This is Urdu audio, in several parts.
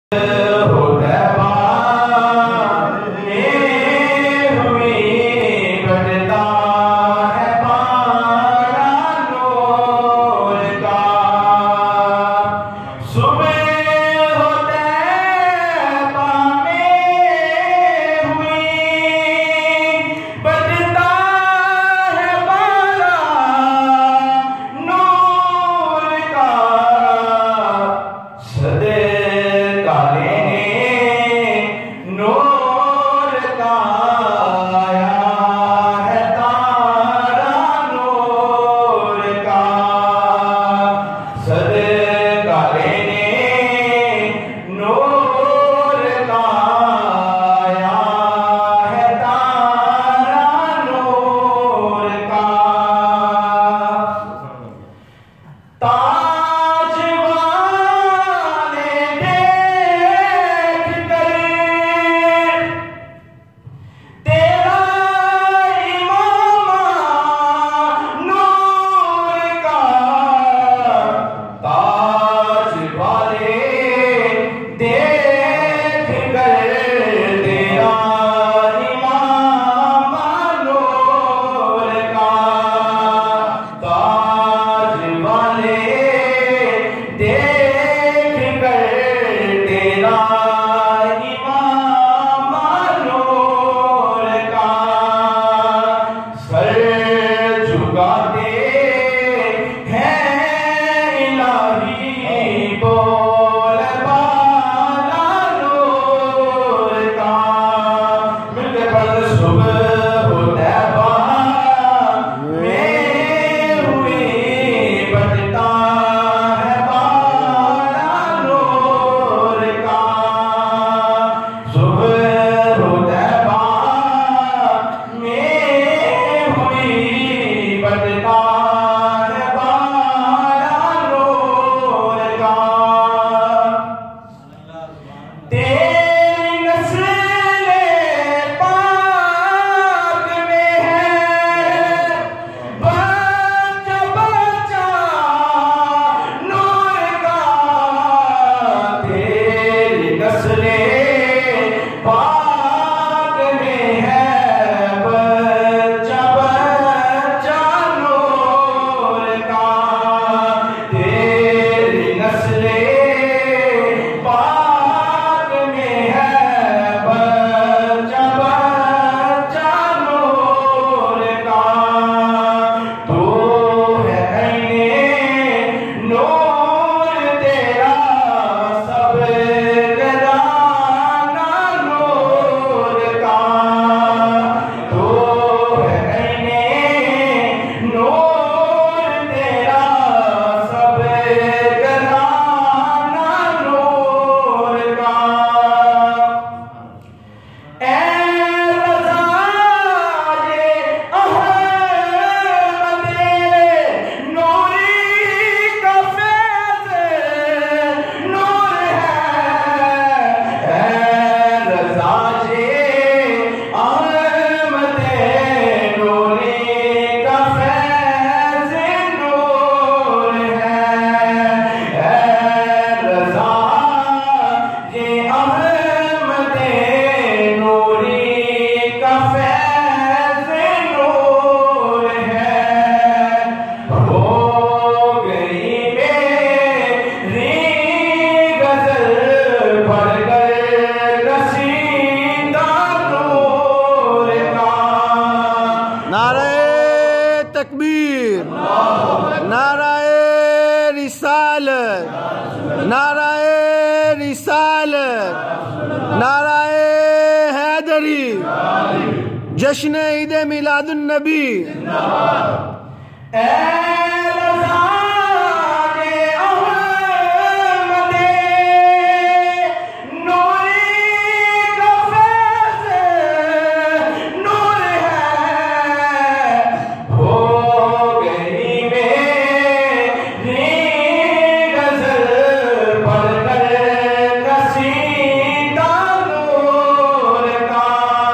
جشن عید میلاد النبی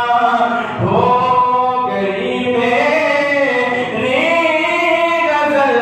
گزل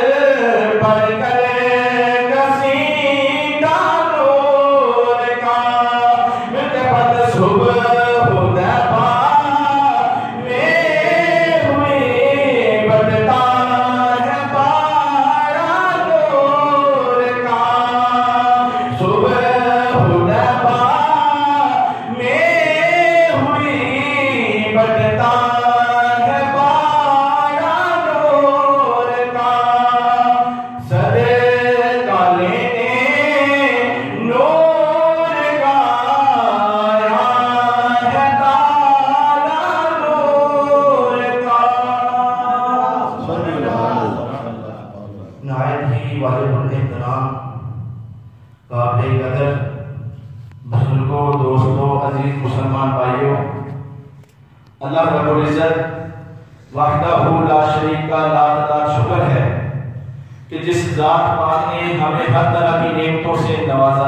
عزیز مسلمان بھائیوں، اللہ رب العزت وحدہ لا شریک کا لاعداد شکر ہے کہ جس ذات پاک نے ہمیں ہر طرح کی نعمتوں سے نوازا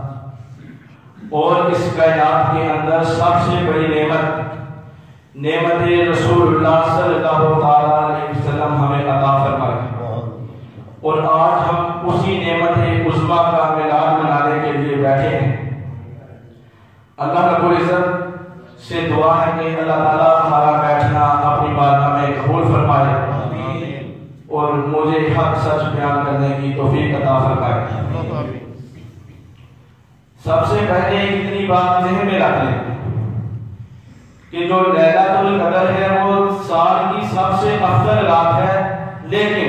اور اس کائنات کے اندر سب سے بڑی نعمت رسول اللہ صلی اللہ علیہ وسلم ہمیں عطا فرمائی، اور آج ہم اسی نعمت عظمیٰ کا میلاد منانے کے لیے بیٹھے ہیں۔ اللہ رب العزت سے دعا ہے کہ اللہ تعالیٰ ہمارا بیٹھنا اپنی بارگاہ میں قبول فرمائے اور مجھے حق سچ بیان کرنے کی توفیق عطا فرمائے۔ سب سے پہلے اتنی بات ذہن میں رکھ لیں کہ جو لیلۃ القدر ہے وہ سال کی سب سے افضل رات ہے، لیکن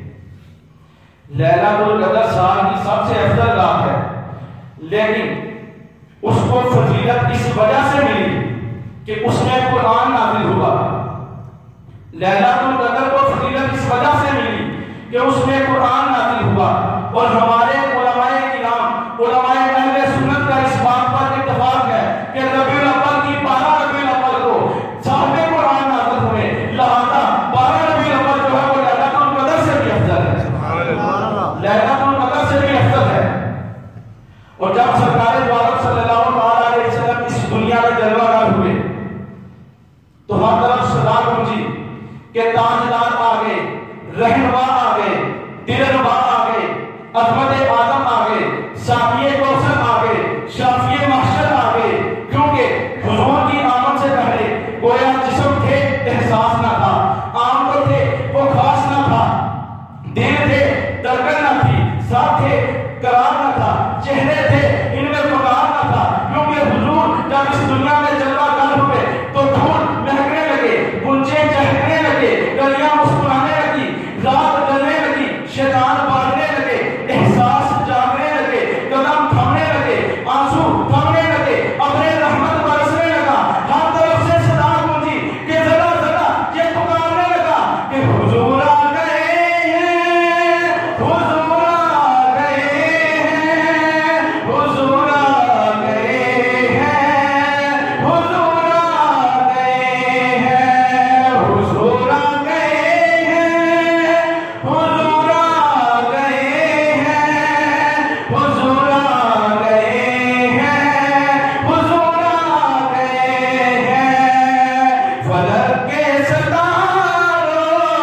لیلۃ القدر سال کی سب سے افضل رات ہے، لیکن اس کو فضیلت اس وجہ سے ملی کہ اس میں قرآن نازل ہوا۔ لیلۃ القدر کو فضیلت اس وجہ سے ملی کہ اس میں قرآن نازل ہوا، اور ہمارے علماء کرام، علماء اہل سنت کا اس بات پر اتفاق ہے کہ ربیع الاول کی 12 ربیع الاول کو صاحب قرآن نازل ہوئے، لہذا 12 ربیع الاول جو ہے وہ لیلۃ القدر سے بھی افضل ہے، لیلۃ القدر سے بھی افضل ہے۔ اور جب سرکار دو عالم صلی اللہ علیہ وسلم اس دنیا میں جلوہ گر ہوئے تو ہر طرف صدا گونجی کہ تاجدار آ گئے، رہنما آ گئے، دلربا آ گئے، عظمت اعظم آ گئے، ساقی کوثر آ گئے، شافی محشر آ گئے، کیونکہ حضور کی آمد سے پہلے گویا جسم تھے احساس نہ تھا، آم تو تھے وہ خاص نہ تھا، دل تھے دھڑکن نہ تھی، ساتھ تھے قرار نہ تھا، چہرے تھے ان میں پکار نہ تھا، کیونکہ حضور جب اس دنیا میں جلوہ گر ہوئے تو دھول مہکنے لگے، گنجے چہکنے لگے، گلیاں مسکرانے لگی، رات ڈلنے لگی، شیطان بھاگنے لگے، احساس جاگنے لگے، قدم تھمنے لگے، آنسو تھمنے لگے، اپنے رحمت برسنے لگا، ہر طرف سے صدا گونجی کہ ذرا ذرا یہ پکارنے لگا کہ حضور آ گئے ہیں، حضور آ گئے ہیں، حضور آ گئے ہیں، حضور آ گئے ہیں، حضور آ گئے ہیں، حضور آ گئے ہیں، حضور آ گئے ہیں، حضور آ گئے ہیں، فلک کے ستاروں،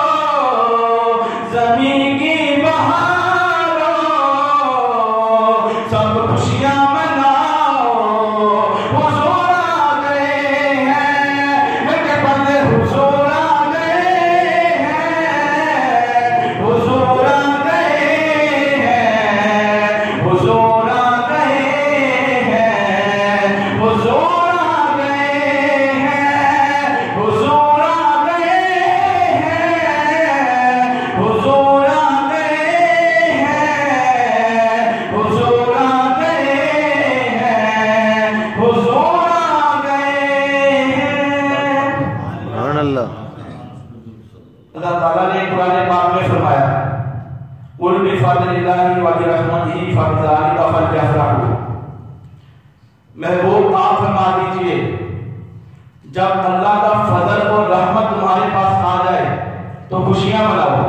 زمین کی بہاروں، سب خوشیاں مناؤ، حضور آ گئے ہیں، میرے بندے حضور آ گئے ہیں، حضور آ گئے ہیں، حضور آ گئے ہیں، حضور آ گئے ہیں، حضور آ گئے ہیں، حضور آ گئے ہیں، حضور آ گئے ہیں، حضور آ گئے ہیں۔ سبحان اللہ۔ اللہ تعالیٰ نے قرآن پاک میں فرمایا قُلْ بِفَضْلِ اللَّهِ وَبِرَحْمَتِهِ فَبِذَلِكَ فَلْيَفْرَحُوا۔ محبوب آپ فرما دیجئے جب اللہ کا فضل اور رحمت تمہارے پاس آ جائے تو خوشیاں مناؤ۔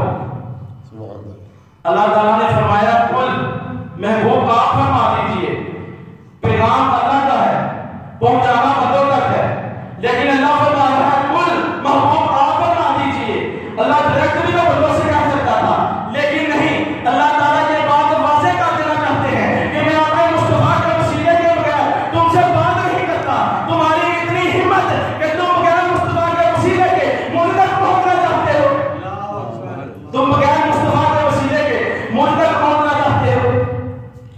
اللہ تعالیٰ نے فرمایا قُلْ، محبوب آپ فرما دیجئے، پیغام اللہ کا ہے، پہنچانا بندوں تک ہے، لیکن اللہ فرما رہا ہے قُلْ، محبوب آپ فرما دیجئے۔ اللہ ڈائریکٹ بھی تو بندوں سے کہہ سکتا تھا، لیکن نہیں، اللہ تعالیٰ یہ بات واضح کر دینا چاہتے ہیں کہ میں اپنے مصطفیٰ کے وسیلے کے بغیر تم سے بات نہیں کرتا۔ تمہاری اتنی ہمت کہ تم بغیر مصطفیٰ کے وسیلے کے مجھ تک پہنچنا چاہتے ہو، تم بغیر مصطفیٰ کے وسیلے کے مجھ تک پہنچنا چاہتے ہو۔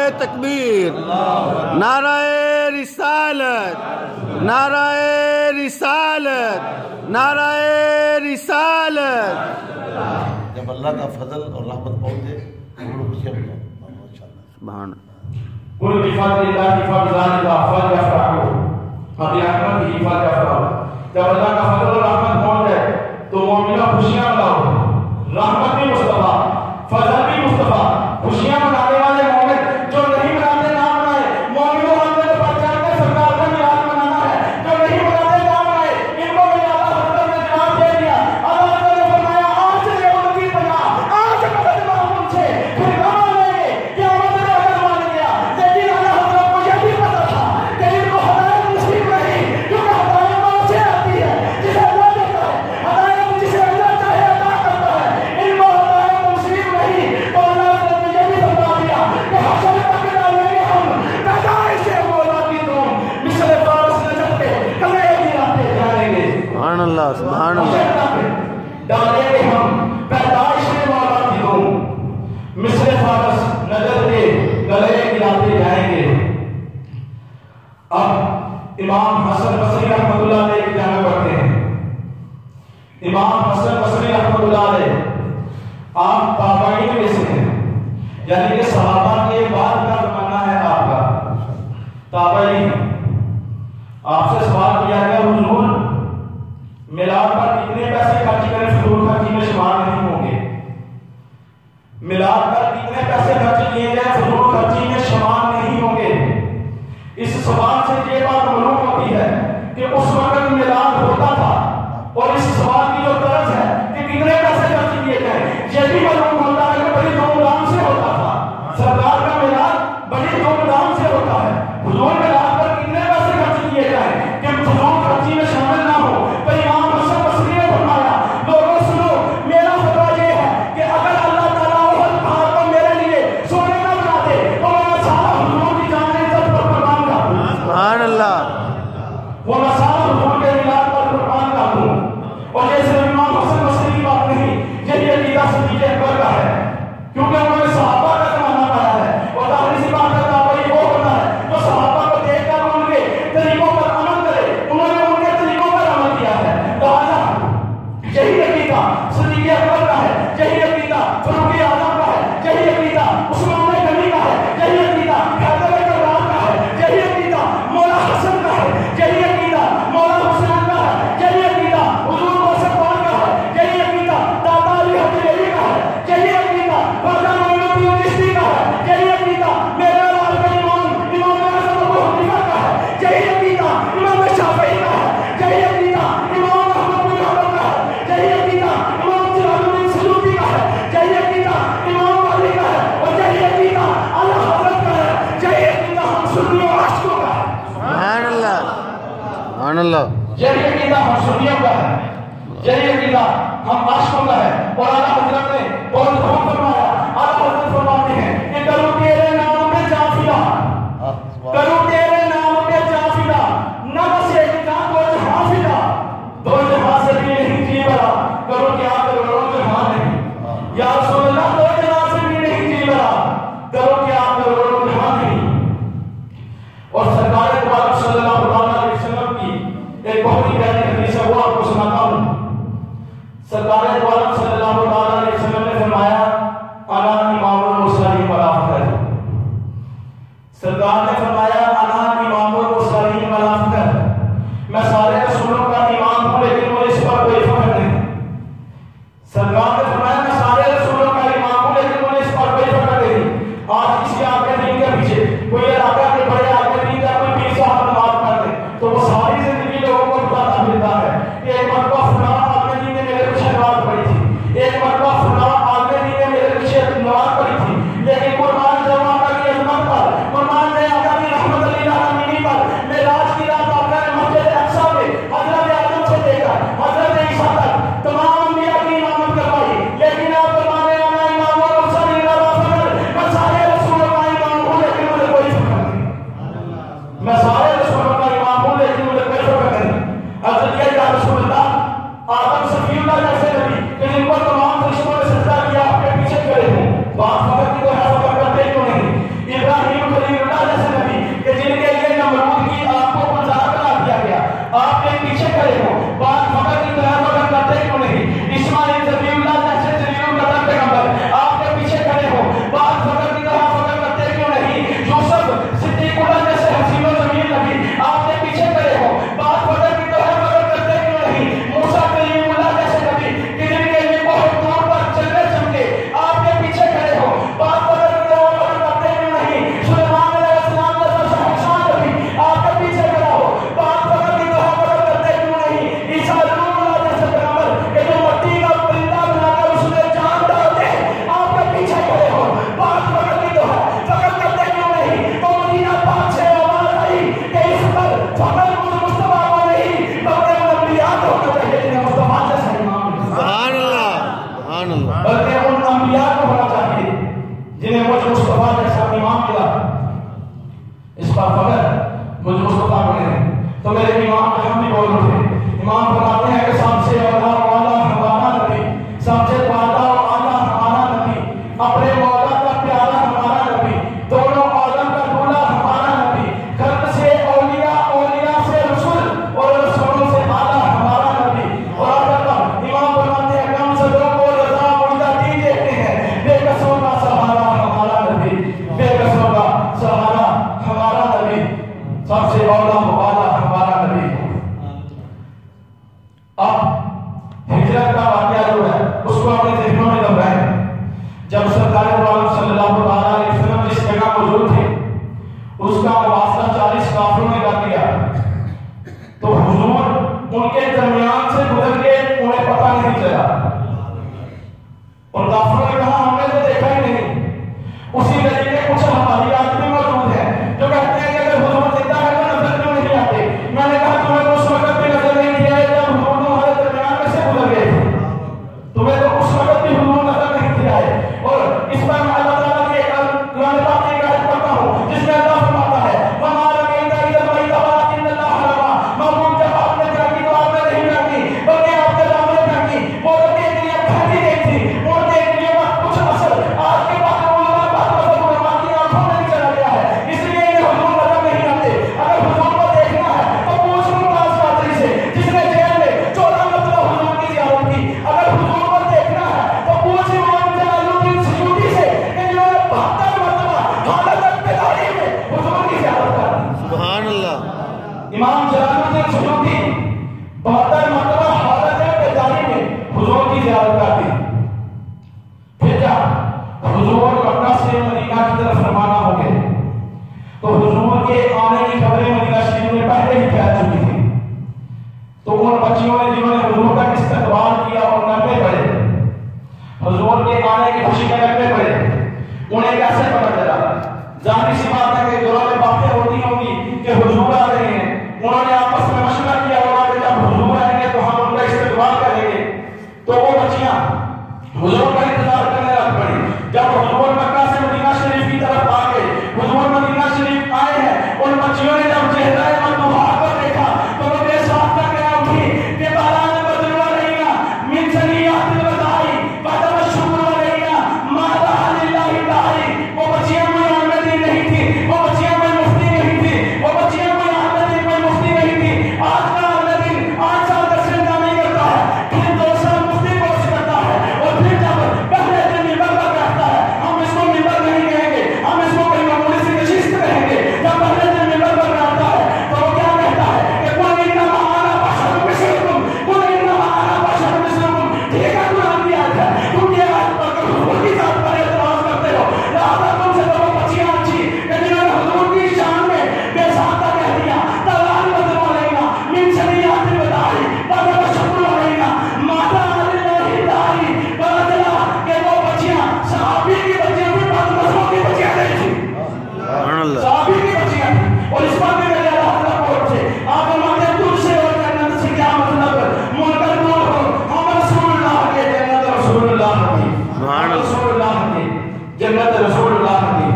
تکبیر، نعرہ رسالت، نعرہ رسالت، نعرہ رسالت۔ جب اللہ کا فضل اور رحمت پہنچے ہم لوگ خوشیاں مناؤ ماشاءاللہ۔ سبحان قل بفضل اللہ فبذلک فلیفرحوا، قیامت کی حفاظت کرو۔ جب اللہ کا فضل اور رحمت پہنچ جائے تو مومنوں خوشیاں مناؤ۔ رحمت بھی مصطفیٰ، فضل بھی مصطفیٰ، خوشیاں منانے والے مومن جو نہیں مناتے نہ منائے۔ مومنوں ہم نے پہچان کے سرکار کا میلاد منانا ہے، جو نہیں مناتے نہ منائے۔ ان کو میلاد حضرت نے جواب دے دیا۔ اللہ نے فرمایا آج سے ان کی پناہ، آج مدد مانگو ان سے، پھر نہ مانیں گے کہ ہمیں اگر مان گیا۔ لیکن اللہ حضرت کو یہ بھی پتا تھا کہ ان کو ہدایت نصیب نہیں، کیونکہ ہدایت وہاں سے آتی ہے جسے اللہ دیتا ہے، ہدایت جسے اللہ چاہے عطا کرتا ہے۔ ان کو ہدایت نصیب نہیں، تو اللہ نے یہ بھی بتا دیا کہ حشر تک ڈالیں گے ہم پیدائش سے مولا کی تم مثل فارس نجد کے کلے گراتے جائیں گے۔ سبحان اللہ، سبحان اللہ۔ حشر تک ڈالیں گے ہم پیدائش سے مولا کی تم مثل فارس نجد کے گلے گراتے جائیں گے۔ اب امام حسن بصری رحمۃ اللہ علیہ کی جامع پڑھتے ہیں۔ امام حسن بصری رحمۃ اللہ علیہ آپ تابعین میں سے ہیں، یعنی کہ صحابہ کے بعد کا زمانہ ہے آپ کا، تابعین۔ آپ سے سوال کیا گیا حضور میلاد پر کتنے پیسے خرچ کریں فضول خرچی میں شمار نہیں ہوں گے؟ میلاد پر کتنے پیسے خرچ کیے جائیں فضول خرچی میں شمار نہیں ہوں گے؟ اس سوال سے یہ بات معلوم ہوتی ہے کہ اس وقت میلاد ہوتا تھا، اور اس سوال کی جو طرز ہے کہ کتنے پیسے خرچ کیے جائیں یہ بھی معلوم ہوتا ہے کہ بڑی دھوم دھام سے ہوتا تھا۔ سرکار کا میلاد بڑی دھوم دھام سے ہوتا ہے۔ حضور میلاد پر کتنے پیسے خرچ کیے جائیں کہ فضول خرچی میں شامل نہ ہو؟ تو امام حسن بصری نے فرمایا لوگوں سنو، میرا فتویٰ یہ ہے کہ اگر اللہ تعالیٰ احد پہاڑ کو میرے لیے سونے کا بنا دے تو میں سارا حضور کی جان عزت پر قربان کر دوں۔ سبحان اللہ۔ وہ میں سارا حضور کے میلاد پر قربان کر دوں۔ اور یہ صرف امام حسن بصری کی بات نہیں، یہ عقیدہ صدیق اکبر کا ہے، کیونکہ انہوں نے صحابہ کا زمانہ پایا ہے۔ اور ظاہر سی بات ہے تابعی وہ ہوتا ہے جو صحابہ کو دیکھ کر ان کے طریقوں پر عمل کرے، انہوں نے ان کے طریقوں پر عمل کیا ہے۔ لہٰذا یہی عقیدہ صدیق اکبر کا ہے، یہی عقیدہ فاروق اعظم کا ہے، یہی عقیدہ عثمان غنی کا ہے، یہی عقیدہ حیدر کرار کا ہے، یہی عقیدہ مولا حسن کا ہے، یہی عقیدہ مولا حسین کا ہے، یہی عقیدہ حضور واسطوان کا ہے، یہی عقیدہ داتا علی حجویری کا ہے، یہی عقیدہ خواجہ معین الدین چشتی کا ہے، یہی عقیدہ میرے لال کا امام اعظم ابو حنیفہ کا ہے، یہی عقیدہ امام شافعی کا ہے، یہی عقیدہ امام احمد بن حنبل کا ہے، یہی عقیدہ امام سراج الدین سیوطی کا ہے، یہی عقیدہ امام علی کا ہے، اور یہی عقیدہ اعلیٰ حضرت کا ہے، یہی عقیدہ ہم سنیوں عاشقوں کا ہے۔ سبحان اللہ، سبحان اللہ۔ یہی عقیدہ ہم سنیوں کا ہے، یہی عقیدہ ہم عاشقوں کا ہے۔ اور اعلیٰ حضرت نے بہت خوب فرمایا، اعلیٰ حضرت فرماتے ہیں کہ کروں تیرے نام پہ جافیہ، کروں تیرے نام پہ جافیہ، نہ بس ایک جان دو جہاں فدا، دو جہاں سے بھی نہیں جی بھرا، کروں کیا کروڑوں جہاں نہیں، یا رسول اللہ دو جہاں سے بھی نہیں جی بھرا، کروں کیا کروڑوں جہاں نہیں۔ اور سرکار دو عالم صلی اللہ علیہ وسلم کی ایک بہت ہی پیاری حدیث ہے، وہ آپ کو سناتا ہوں۔ سرکار دو عالم صلی اللہ علیہ وسلم نے فرمایا انا امام المرسلین ولا فخر۔ سرکار نے فرمایا انا امام المرسلین ولا فخر، میں سارے رسولوں کا امام ہوں لیکن مجھے اس پر کوئی فخر نہیں۔ سرکار نے فرمایا میں سارے رسولوں کا امام ہوں لیکن مجھے اس پر کوئی فخر نہیں۔ آج کسی آگے دین کے پیچھے کوئی علاقہ کے بڑے آگے دین کا کوئی پیر صاحب نماز پڑھ دے تو وہ ساری زندگی لوگوں کو بتاتا پھرتا ہے کہ ایک مرتبہ فلاں آگے دین نے میرے پیچھے نماز پڑھی تھی، ایک مرتبہ فلاں آگے دین نے میرے پیچھے نماز پڑھی تھی، لیکن قربان جاؤں آقا کی عظمت پر، قربان جائے آقا کی رحمت اس پر فخر مجھے مصطفیٰ بنے ہیں. تو میرے امام ہم بھی بول رہے ہیں. امام فرماتے ہیں کہ سب سے اولا ہمارا نبی, سب سے پہلا ہمارا نبی, اپنے مولا کا پیارا ہمارا نبی, دونوں عالم کا دولا ہمارا نبی, خلق سے اولیاء, اولیاء سے رسول اور رسولوں سے اعلیٰ ہمارا نبی. اور امام فرماتے ہیں کم صدروں کو رضا مجدہ دی دیتے ہیں, بے قصوں کا سہارا ہمارا نبی, بے قصوں کا سہارا ہمارا نبی, سب سے اولا ہمارا نبی. اب ہجرت کا واقعہ جو ہے اس کو اپنے ذہنوں میں دبائیں. جب سرکار عالم صلی اللہ علیہ وسلم جس جگہ موجود تھے اس کا مواصلہ 40 کافروں نے کر دیا, تو حضور ان کے درمیان سے گزر کے انہیں پتہ نہیں چلا, اور کافروں نے کہا ہم نے تو دیکھا ہی نہیں. اسی طریقے کچھ ہماری آدمی موجود ہیں جو کہتے ہیں کہ اگر حضور زندہ ہے تو نظر کیوں نہیں آتے. میں نے کہا تمہیں تو اس وقت بھی نظر نہیں دیا جب حضور تمہارے درمیان میں سے گزر گئے تھے, تمہیں تو اس وقت بھی حضور نظر نہیں دیا ہے. اور اس پر میں اللہ تعالیٰ کی قرآن پاک کی ایک آیت پڑھتا ہوں جس میں اللہ فرماتا ہے وَمَا رَمَيْتَ إِذْ رَمَيْتَ وَلَكِنَّ اللَّهَ رَمَىٰ. محمود جب آپ نے پھینکی تو آپ نے نہیں پھینکی بلکہ آپ کے نام نے پھینکی. وہ رکھنے کے لیے پھینکی گئی تھی, مڑنے کے لیے کچھ اثر آج کے بعد علماء کی آنکھوں میں نہیں چلا گیا ہے, اس لیے یہ حضور نظر نہیں آتے. اگر حضور کو دیکھنا ہے تو پوچھ لوں باز قادری سے جس نے جیل میں 14 مرتبہ حضور کی زیارت کی. اگر حضور کو دیکھنا ہے تو پوچھ امام جلال الدین سیوطی سے کہ جنہوں نے 72 مرتبہ حالت اقتداری میں حضور کی زیارت کی. سبحان اللہ. امام جلال الدین سیوطی 72 مرتبہ حالت اقتداری میں حضور کی زیارت کی. پھر جب حضور مکہ سے مدینہ کی طرف روانہ ہو گئے تو حضور کے آنے کی خبریں مدینہ شریف میں پہلے ہی پھیل چکی تھی. تو ان بچیوں نے جنہوں نے حضور کا استقبال کیا اور نغمے پڑھے, حضور کے آنے کی خوشی کے نغمے پڑھے, انہیں کیسے پتہ چلا؟ ظاہر سی بات ہے کہ دونوں میں باتیں ہوتی ہوں گی کہ حضور آ رہے ہیں. انہوں نے آپس میں مشورہ کیا ہوگا کہ جب حضور آئیں گے تو ہم ان کا استقبال کریں گے. تو وہ بچیاں حضور کا انتظار کرنے لگ پڑی. جب حضور مکہ سے مدینہ شریف کی طرف آ گئے, حضور مدینہ شریف آئے ہیں, ان بچیوں نے جب چہرہ مطلوبہ کو دیکھا تو وہ بے ساتھ کا کہا اٹھی کہ باران بدلوا رہی گا من سنیات الوداعی بدل شکر رہی گا ماذا للہ داعی. وہ بچیاں کوئی احمدی نہیں تھی, وہ بچیاں کوئی مفتی نہیں تھی, وہ بچیاں کوئی احمدی کوئی مفتی نہیں تھی. آج کا احمدی 8 سال کا سنگا نہیں کرتا ہے, پھر 2 سال مفتی کورس کرتا ہے, اور پھر جب پہلے دن ممبر پر بیٹھتا ہے, ہم اس کو ممبر نہیں کہیں گے, ہم اس کو کوئی معمولی سی نشست کہیں گے. جب پہلے دن ممبر پر بیٹھتا ہے تو وہ کیا کہتا ہے کہ قل انما انا بشر مثلکم, قل انما انا بشر مثلکم. ٹھیک ہے, قرآن کی آیت ہے, تم یہ آیت پڑھ کر حضور کی ذات پر اعتراض کرتے ہو. لہٰذا تم سے تو وہ بچیاں اچھی کہ جنہوں نے حضور کی شان میں بے ساتھ کہہ دیا تلال بدلوا لینا من سنیات الوداعی بدل شکر لینا ماذا للہ داعی. پتا چلا کہ وہ بچیاں صحابی کی بچیاں بھی بدمزوں کی بچیاں نہیں تھی, سبحان اللہ. صحابی کی بچیاں تھیں. اور اس پر بھی میرے اللہ تعالیٰ کو سے آپ فرماتے ہیں تجھ سے اور جنت سے کیا مطلب, منکر دور ہو, ہم رسول اللہ کے جنت رسول اللہ کی, سبحان اللہ. رسول اللہ کی جنت رسول اللہ کی.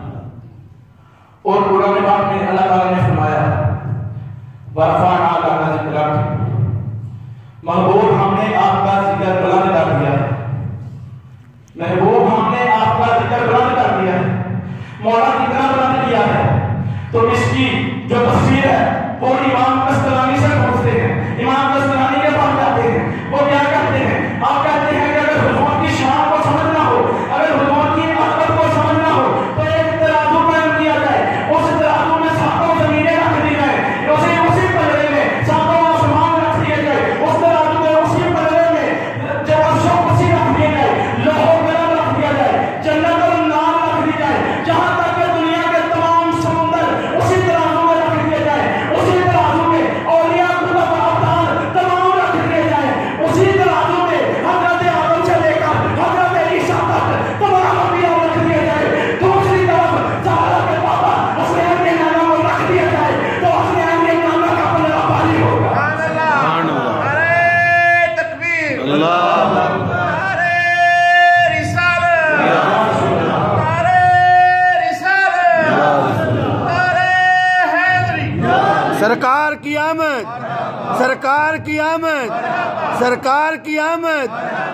اور قرآن پاک میں اللہ تعالیٰ نے فرمایا وَرَفَعْنَا لَكَ ذِكْرَكَ, محبوب ہم نے آپ کا ذکر بلند کر دیا ہے, محبوب ہم نے آپ کا ذکر بلند کر دیا ہے. مولا کتنا بلند کیا ہے, تو اس کی جو تصویر ہے وہ امام قسطلانی سے پوچھتے ہیں. امام قسطلانی کے پاس جاتے ہیں, وہ کیا کہتے ہیں؟ آپ کہتے ہیں کہ اگر حضور کی شان کو سمجھنا ہو, اگر حضور کی عظمت کو سمجھنا ہو تو ایک ترازو قائم کیا جائے, اس ترازو میں 7 زمینیں رکھ دی جائیں, اسی پلڑے میں 7 آسمان رکھ دیے جائے, اس ترازو میں اسی پلڑے میں جو عرش و کرسی رکھ دیے جائے, لوح و قلم رکھ دیا جائے, جنت اور نار رکھ دی جائے, جہاں تک کہ دنیا کے تمام سمندر اسی ترازو میں رکھ دیے جائے, سرکار کی آمد، سرکار کی آمد، سرکار کی آمد.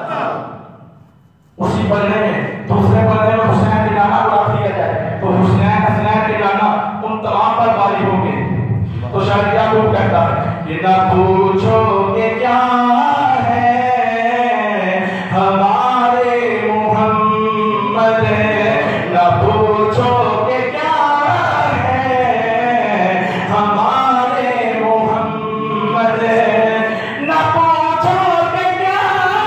اسی بلے میں دوسرے بلے میں حسین کے نانا کو رکھ دیا جائے تو حسین کے نانا ان تمام پر غالب ہوں گے. تو شاید یعقوب کہتا ہے کہ نہ پوچھو کہ کیا ہے ہمارے محمد، نہ پوچھو کہ کیا ہے ہمارے محمد، نہ پوچھو کہ کیا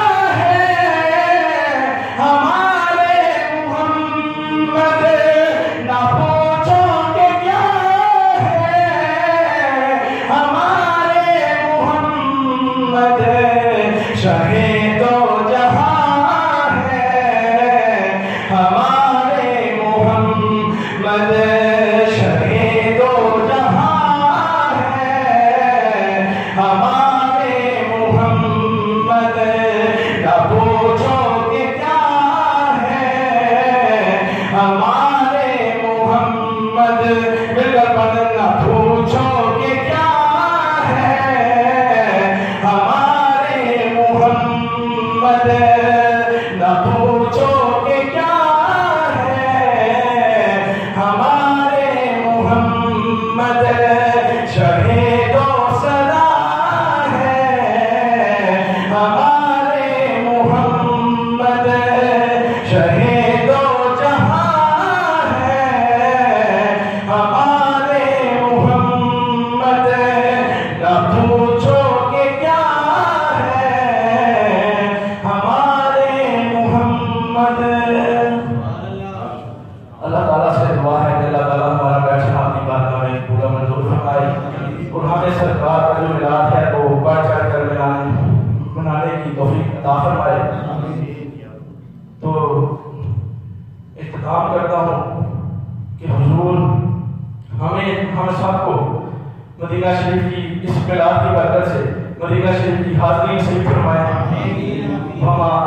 ہے ہمارے محمد، نہ پوچھو کہ کیا ہے ہمارے محمد. شہید و جہاں ہے ہمارے محمد، شہید و جہاں ہے ہمارے محمد. نہ پوچھو کہ کیا ہے ہمارے محمد، مل کر پڑھیں. نہ پوچھو کہ کیا ہے ہمارے محمد، نہ پوچھو کہ کیا ہے ہمارے محمد. شہید و سدا ہے ہمارے محمد، شہید و جہاں ہے ہمارے محمد. نہ پوچھو کہ کیا ہے ہمارے محمد. اللہ تعالیٰ سے دعا ہے کہ اللہ تعالیٰ ہمارا بیٹھنا اپنی بارگاہ میں پورا منظور فرمائے اور ہمیں سرکار کا جو میلاد ہے وہ بڑھ چڑھ کر منانے کی توفیق عطا فرمائے. تو اختتام کرتا ہوں کہ حضور ہم سب کو مدینہ شریف کی اس میلاد کی برکت سے مدینہ شریف کی حاضری نصیب فرمائے.